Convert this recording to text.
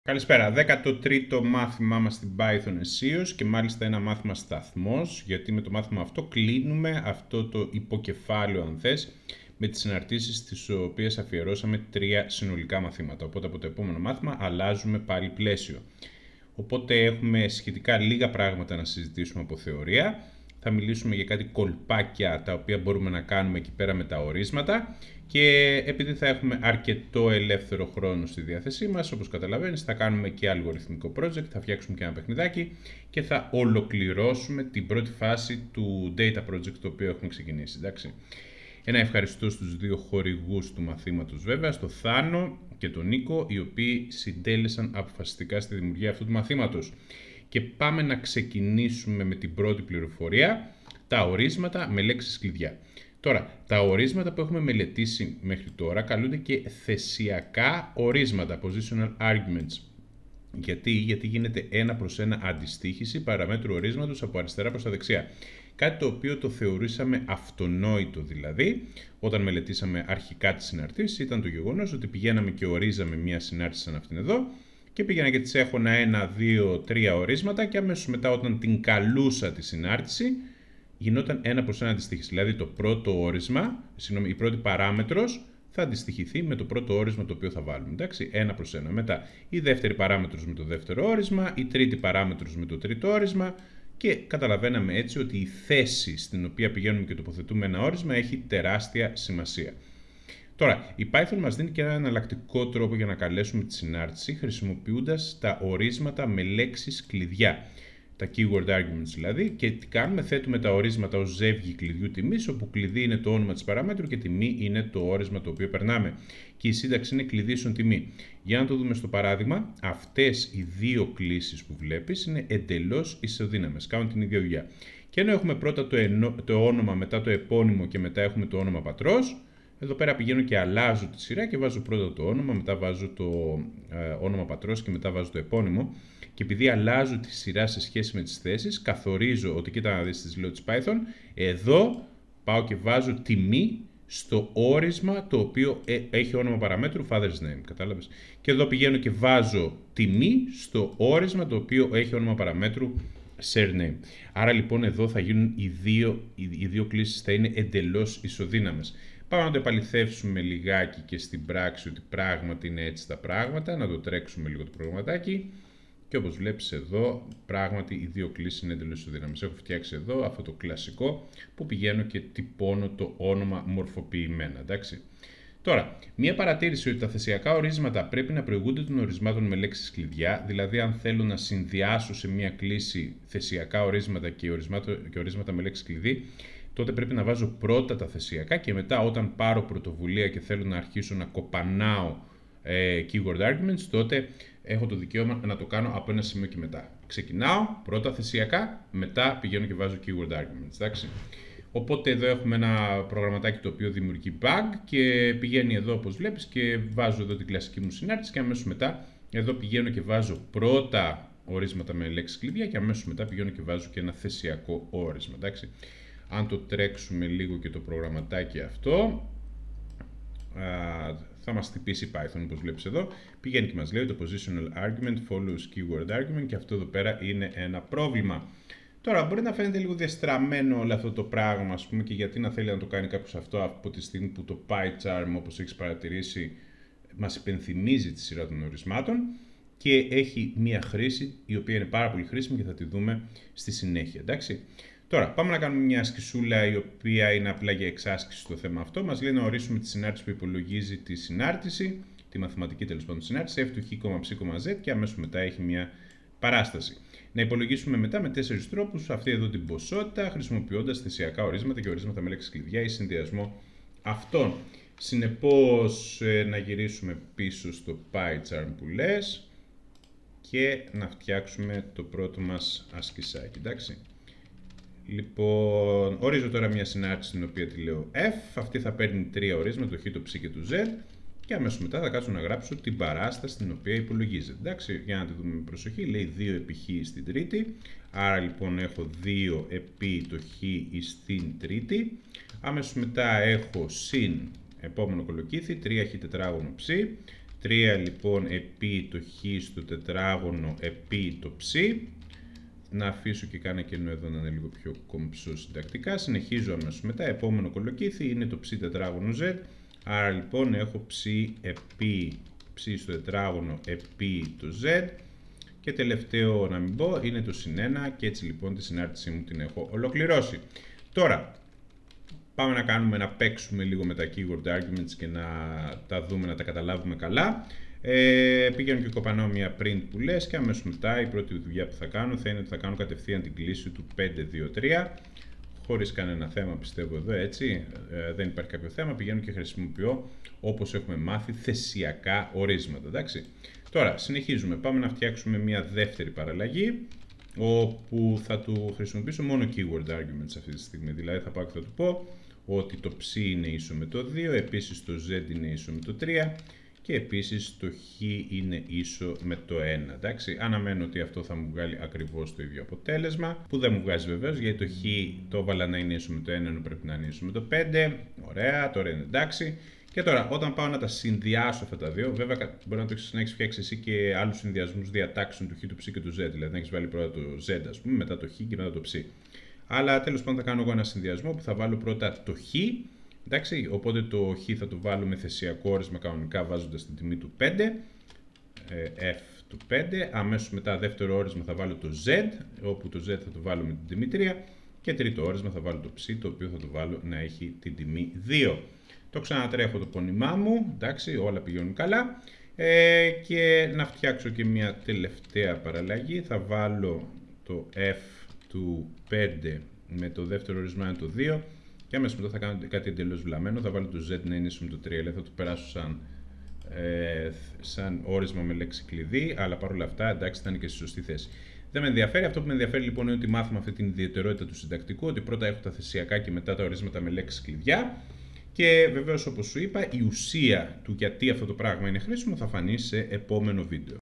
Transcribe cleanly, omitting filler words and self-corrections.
Καλησπέρα. 13ο μάθημά μας στην Python SEOs και μάλιστα ένα μάθημα σταθμός, γιατί με το μάθημα αυτό κλείνουμε αυτό το υποκεφάλαιο, αν θες, με τις συναρτήσεις τις οποίες αφιερώσαμε 3 συνολικά μαθήματα. Οπότε από το επόμενο μάθημα αλλάζουμε πάλι πλαίσιο. Οπότε έχουμε σχετικά λίγα πράγματα να συζητήσουμε από θεωρία. Θα μιλήσουμε για κάτι κολπάκια τα οποία μπορούμε να κάνουμε εκεί πέρα με τα ορίσματα και επειδή θα έχουμε αρκετό ελεύθερο χρόνο στη διάθεσή μας, όπως καταλαβαίνεις, θα κάνουμε και αλγοριθμικό project, θα φτιάξουμε και ένα παιχνιδάκι και θα ολοκληρώσουμε την πρώτη φάση του data project το οποίο έχουμε ξεκινήσει, εντάξει. Ένα ευχαριστώ στους δύο χορηγούς του μαθήματος βέβαια, στο Θάνο και τον Νίκο, οι οποίοι συντέλεσαν αποφασιστικά στη δημιουργία αυτού του μαθήματος. Και πάμε να ξεκινήσουμε με την πρώτη πληροφορία, τα ορίσματα με λέξεις κλειδιά. Τώρα, τα ορίσματα που έχουμε μελετήσει μέχρι τώρα καλούνται και θεσιακά ορίσματα, positional arguments. Γιατί γίνεται 1:1 αντιστοίχηση παραμέτρου ορίσματος από αριστερά προς τα δεξιά. Κάτι το οποίο το θεωρήσαμε αυτονόητο δηλαδή, όταν μελετήσαμε αρχικά τις συναρτήσεις, ήταν το γεγονός ότι πηγαίναμε και ορίζαμε μία συνάρτηση σαν αυτήν εδώ και πήγαινα και τις έχωνα 1, 2, 3 ορίσματα και αμέσως μετά όταν την καλούσα τη συνάρτηση γινόταν 1:1 αντιστοίχηση. Δηλαδή το πρώτο όρισμα, η πρώτη παράμετρος θα αντιστοιχηθεί με το πρώτο όρισμα το οποίο θα βάλουμε. Εντάξει, 1:1. Μετά η δεύτερη παράμετρος με το δεύτερο όρισμα, η τρίτη παράμετρος με το τρίτο όρισμα και καταλαβαίναμε έτσι ότι η θέση στην οποία πηγαίνουμε και τοποθετούμε ένα όρισμα έχει τεράστια σημασία. Τώρα, η Python μας δίνει και ένα εναλλακτικό τρόπο για να καλέσουμε τη συνάρτηση χρησιμοποιώντας τα ορίσματα με λέξεις κλειδιά. Τα keyword arguments δηλαδή, και τι κάνουμε, θέτουμε τα ορίσματα ως ζεύγη κλειδιού τιμής, όπου κλειδί είναι το όνομα της παραμέτρου και τιμή είναι το όρισμα το οποίο περνάμε. Και η σύνταξη είναι κλειδί τιμή. Για να το δούμε στο παράδειγμα, αυτές οι δύο κλίσεις που βλέπεις είναι εντελώς ισοδύναμες, κάνουν την ίδια δουλειά. Και ενώ έχουμε πρώτα το όνομα, μετά το επώνυμο και μετά έχουμε το όνομα πατρός, εδώ πέρα πηγαίνω και αλλάζω τη σειρά και βάζω πρώτα το όνομα, μετά βάζω το όνομα πατρός και μετά βάζω το επώνυμο. Και επειδή αλλάζω τη σειρά σε σχέση με τις θέσεις, καθορίζω ότι, κοίτα να δεις τις λέω της Python, εδώ πάω και βάζω τιμή στο όρισμα το οποίο έχει όνομα παραμέτρου father's name, κατάλαβες. Και εδώ πηγαίνω και βάζω τιμή στο όρισμα το οποίο έχει όνομα παραμέτρου surname. Άρα λοιπόν εδώ θα γίνουν οι δύο κλίσεις θα είναι εντελώς ισοδύναμες. Πάμε να το επαληθεύσουμε λιγάκι και στην πράξη ότι πράγματι είναι έτσι τα πράγματα, να το τρέξουμε λίγο το προγραμματάκι. Και όπως βλέπεις εδώ, πράγματι οι δύο κλίσεις είναι εντελώς ισοδύναμες. Έχω φτιάξει εδώ αυτό το κλασικό που πηγαίνω και τυπώνω το όνομα μορφοποιημένα, εντάξει. Τώρα, μία παρατήρηση ότι τα θεσιακά ορίσματα πρέπει να προηγούνται των ορισμάτων με λέξεις κλειδιά, δηλαδή αν θέλω να συνδυάσω σε μία κλίση θεσιακά ορίσματα και ορίσματα με λέξεις κλειδί, τότε πρέπει να βάζω πρώτα τα θεσιακά και μετά όταν πάρω πρωτοβουλία και θέλω να αρχίσω να κοπανάω keyword arguments, τότε έχω το δικαίωμα να το κάνω από ένα σημείο και μετά. Ξεκινάω πρώτα θεσιακά, μετά πηγαίνω και βάζω keyword arguments, εντάξει. Οπότε εδώ έχουμε ένα προγραμματάκι το οποίο δημιουργεί bug και πηγαίνει εδώ όπως βλέπεις και βάζω εδώ την κλασική μου συνάρτηση και αμέσως μετά εδώ πηγαίνω και βάζω πρώτα ορίσματα με λέξεις κλειδιά και αμέσως μετά πηγαίνω και βάζω και ένα θεσιακό όρισμα, εντάξει. Αν το τρέξουμε λίγο και το προγραμματάκι αυτό, θα μας χτυπήσει Python όπως βλέπεις εδώ. Πηγαίνει και μας λέει το positional argument follows keyword argument και αυτό εδώ πέρα είναι ένα πρόβλημα. Τώρα μπορεί να φαίνεται λίγο διαστραμμένο όλο αυτό το πράγμα, ας πούμε, και γιατί να θέλει να το κάνει κάποιος αυτό από τη στιγμή που το PyCharm, όπως έχεις παρατηρήσει, μας υπενθυμίζει τη σειρά των ορισμάτων και έχει μία χρήση η οποία είναι πάρα πολύ χρήσιμη και θα τη δούμε στη συνέχεια, εντάξει. Τώρα, πάμε να κάνουμε μια ασκησούλα η οποία είναι απλά για εξάσκηση στο θέμα αυτό. Μας λέει να ορίσουμε τη συνάρτηση που υπολογίζει τη συνάρτηση, τη μαθηματική τέλος πάντων συνάρτηση, f του χ, ψ, z και αμέσως μετά έχει μια παράσταση. Να υπολογίσουμε μετά με 4 τρόπους αυτή εδώ την ποσότητα, χρησιμοποιώντας θεσιακά ορίσματα και ορίσματα με λέξεις κλειδιά ή συνδυασμό αυτών. Συνεπώς, να γυρίσουμε πίσω στο PyCharm που λες και να φτιάξουμε το πρώτο μας ασκησάκι, εντάξει. Λοιπόν, ορίζω τώρα μια συνάρτηση την οποία τη λέω f, αυτή θα παίρνει 3 ορίσματα, το χ, το ψ και το z και αμέσως μετά θα κάτσω να γράψω την παράσταση την οποία υπολογίζεται. Εντάξει, για να τη δούμε με προσοχή, λέει 2 επί χ στην τρίτη, άρα λοιπόν έχω 2 επί το χ στην τρίτη, αμέσως μετά έχω συν επόμενο κολοκύθι, 3 χ τετράγωνο ψ, 3 λοιπόν επί το χ στο τετράγωνο επί το ψ. Να αφήσω και κάνα κενό εδώ να είναι λίγο πιο κομψό συντακτικά. Συνεχίζω αμέσως μετά. Επόμενο κολοκύθι είναι το ψ τετράγωνο z. Άρα λοιπόν έχω ψ επί ψ στο τετράγωνο επί το z. Και τελευταίο να μην πω είναι το συν 1 και έτσι λοιπόν τη συνάρτησή μου την έχω ολοκληρώσει. Τώρα πάμε να παίξουμε λίγο με τα keyword arguments και να τα δούμε, να τα καταλάβουμε καλά. Πηγαίνω και κοπανάω μια print που λες και αμέσως μετά η πρώτη δουλειά που θα κάνω θα είναι ότι θα κάνω κατευθείαν την κλίση του 5-2-3 χωρίς κανένα θέμα πιστεύω εδώ, έτσι, δεν υπάρχει κάποιο θέμα, πηγαίνω και χρησιμοποιώ όπως έχουμε μάθει θεσιακά ορίσματα, εντάξει. Τώρα συνεχίζουμε, πάμε να φτιάξουμε μια δεύτερη παραλλαγή όπου θα του χρησιμοποιήσω μόνο keyword arguments αυτή τη στιγμή, δηλαδή θα πάω και θα του πω ότι το ψ είναι ίσο με το 2, επίσης το z είναι ίσο με το 3 και επίσης το χ είναι ίσο με το 1, εντάξει. Αναμένω ότι αυτό θα μου βγάλει ακριβώς το ίδιο αποτέλεσμα, που δεν μου βγάζει βεβαίως, γιατί το χ το έβαλα να είναι ίσο με το 1, ενώ πρέπει να είναι ίσο με το 5. Ωραία, τώρα είναι εντάξει. Και τώρα, όταν πάω να τα συνδυάσω αυτά τα δύο, βέβαια μπορεί να έχεις φτιάξει εσύ και άλλους συνδυασμούς διατάξεων του χ, του ψ και του z, δηλαδή να έχεις βάλει πρώτα το z, ας πούμε, μετά το χ και μετά το ψ. Αλλά τέλος πάντων θα κάνω εγώ ένα συνδυασμό που θα βάλω πρώτα το χ. Εντάξει, οπότε το χ θα το βάλω με θεσιακό όρισμα κανονικά βάζοντας την τιμή του 5, f του 5, αμέσως μετά δεύτερο όρισμα θα βάλω το z, όπου το z θα το βάλω με την τιμή 3 και τρίτο όρισμα θα βάλω το ψ, το οποίο θα το βάλω να έχει την τιμή 2. Το ξανατρέχω το πόνημά μου, εντάξει, όλα πηγαίνουν καλά και να φτιάξω και μια τελευταία παραλλαγή, θα βάλω το f του 5 με το δεύτερο όρισμα είναι το 2 και αμέσως μετά θα κάνω κάτι εντελώς βλαμμένο, θα βάλω το z να είναι ίσο με το 3, δηλαδή θα το περάσω σαν όρισμα με λέξη κλειδί, αλλά παρόλα αυτά εντάξει θα είναι και στη σωστή θέση. Δεν με ενδιαφέρει, αυτό που με ενδιαφέρει λοιπόν είναι ότι μάθαμε αυτή την ιδιαιτερότητα του συντακτικού, ότι πρώτα έχω τα θεσιακά και μετά τα ορίσματα με λέξεις κλειδιά και βεβαίως όπως σου είπα η ουσία του γιατί αυτό το πράγμα είναι χρήσιμο θα φανεί σε επόμενο βίντεο.